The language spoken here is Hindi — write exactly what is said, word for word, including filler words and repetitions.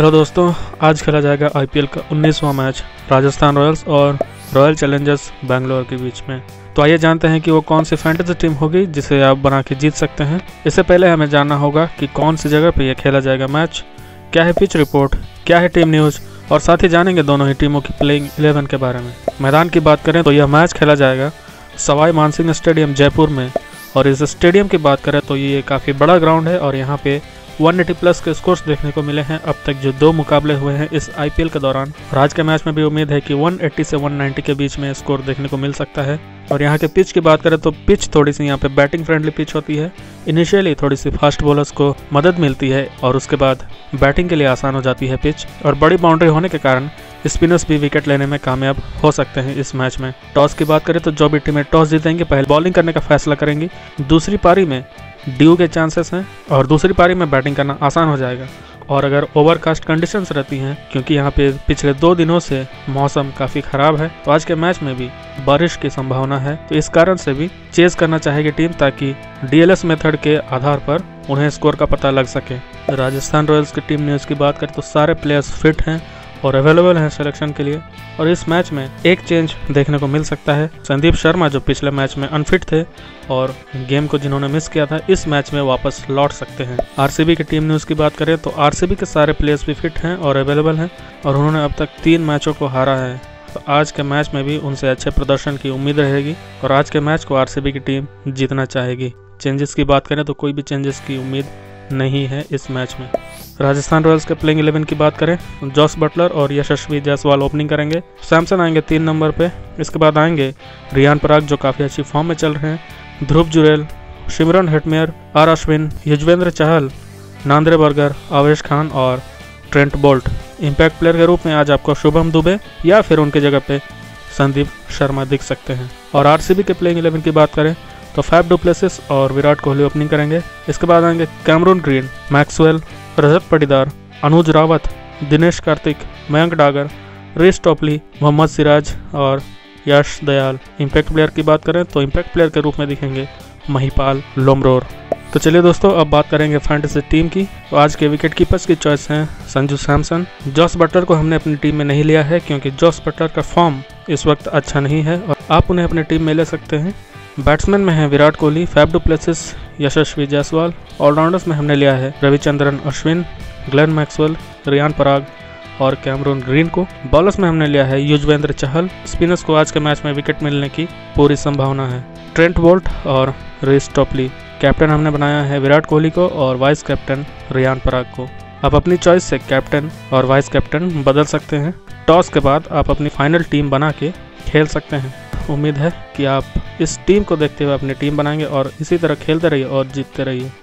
हेलो दोस्तों, आज खेला जाएगा आईपीएल का उन्नीसवां मैच राजस्थान रॉयल्स और रॉयल चैलेंजर्स बेंगलोर के बीच में। तो आइए जानते हैं कि वो कौन सी फैंटेसी टीम होगी जिसे आप बना के जीत सकते हैं। इससे पहले हमें जानना होगा कि कौन सी जगह पे ये खेला जाएगा मैच, क्या है पिच रिपोर्ट, क्या है टीम न्यूज़ और साथ ही जानेंगे दोनों ही टीमों की प्लेइंग इलेवन के बारे में। मैदान की बात करें तो यह मैच खेला जाएगा सवाई मानसिंह स्टेडियम जयपुर में, और इस स्टेडियम की बात करें तो ये काफ़ी बड़ा ग्राउंड है और यहाँ पे एक सौ अस्सी प्लस के स्कोर्स देखने को मिले हैं अब तक जो दो मुकाबले हुए हैं इस आईपीएल के दौरान। और आज के मैच में भी उम्मीद है कि एक सौ अस्सी से एक सौ नब्बे के बीच में स्कोर देखने को मिल सकता है। और यहाँ के पिच की बात करें तो पिच थोड़ी सी यहाँ पे बैटिंग फ्रेंडली पिच होती है। इनिशियली थोड़ी सी फास्ट बॉलर्स को मदद मिलती है और उसके बाद बैटिंग के लिए आसान हो जाती है पिच, और बड़ी बाउंड्री होने के कारण स्पिनर्स भी विकेट लेने में कामयाब हो सकते हैं इस मैच में। टॉस की बात करें तो जो भी टीमें टॉस जीतेंगी पहले बॉलिंग करने का फैसला करेंगी। दूसरी पारी में ड्यू के चांसेस हैं और दूसरी पारी में बैटिंग करना आसान हो जाएगा। और अगर ओवरकास्ट कंडीशंस रहती हैं, क्योंकि यहाँ पे पिछले दो दिनों से मौसम काफ़ी ख़राब है, तो आज के मैच में भी बारिश की संभावना है, तो इस कारण से भी चेज करना चाहेगी टीम ताकि डीएलएस मेथड के आधार पर उन्हें स्कोर का पता लग सके। राजस्थान रॉयल्स की टीम न्यूज़ की बात करें तो सारे प्लेयर्स फिट हैं और अवेलेबल हैं सिलेक्शन के लिए। और इस मैच में एक चेंज देखने को मिल सकता है। संदीप शर्मा जो पिछले मैच में अनफिट थे और गेम को जिन्होंने मिस किया था, इस मैच में वापस लौट सकते हैं। आरसीबी की टीम न्यूज़ की बात करें तो आरसीबी के सारे प्लेयर्स भी फिट हैं और अवेलेबल हैं और उन्होंने अब तक तीन मैचों को हारा है, तो आज के मैच में भी उनसे अच्छे प्रदर्शन की उम्मीद रहेगी और आज के मैच को आरसीबी की टीम जीतना चाहेगी। चेंजेस की बात करें तो कोई भी चेंजेस की उम्मीद नहीं है इस मैच में। राजस्थान रॉयल्स के प्लेइंग इलेवन की बात करें, जॉस बटलर और यशस्वी जायसवाल ओपनिंग करेंगे। सैमसन आएंगे तीन नंबर पे। इसके बाद आएंगे रियान पराग जो काफ़ी अच्छी फॉर्म में चल रहे हैं, Dhruv Jurel, Shimron Hetmyer, R Ashwin, Yuzvendra Chahal, Nandre Burger, Avesh Khan और ट्रेंट बोल्ट। इम्पैक्ट प्लेयर के रूप में आज आपको शुभम दुबे या फिर उनकी जगह पे संदीप शर्मा दिख सकते हैं। और आरसीबी के प्लेइंग इलेवन की बात करें तो फैफ डु प्लेसिस और विराट कोहली ओपनिंग करेंगे। इसके बाद आएंगे Cameron Green, Maxwell, Rajat Patidar, Anuj Rawat, Dinesh Karthik, Mayank Dagar, Reece Topley, Mohammed Siraj और यश दयाल। इम्पैक्ट प्लेयर की बात करें तो इम्पैक्ट प्लेयर के रूप में दिखेंगे महिपाल लोमरोर। तो चलिए दोस्तों, अब बात करेंगे फैंटेसी टीम की। तो आज के विकेट कीपर्स की चॉइस हैं संजू सैमसन। जॉस बटलर को हमने अपनी टीम में नहीं लिया है क्योंकि जॉस बटलर का फॉर्म इस वक्त अच्छा नहीं है और आप उन्हें अपनी टीम में ले सकते हैं। बैट्समैन में है Virat Kohli, Faf du Plessis, Yashasvi Jaiswal. Allrounders में हमने लिया है रविचंद्रन अश्विन, ग्लेन मैक्सवेल, रियान पराग और कैमरून ग्रीन को। बॉलर्स में हमने लिया है युजवेंद्र चहल। स्पिनर्स को आज के मैच में विकेट मिलने की पूरी संभावना है, ट्रेंट बोल्ट और रीस टॉपली। कैप्टन हमने बनाया है विराट कोहली को और वाइस कैप्टन रियान पराग को। आप अपनी चॉइस से कैप्टन और वाइस कैप्टन बदल सकते हैं। टॉस के बाद आप अपनी फाइनल टीम बना के खेल सकते हैं। उम्मीद है कि आप इस टीम को देखते हुए अपनी टीम बनाएंगे और इसी तरह खेलते रहिए और जीतते रहिए।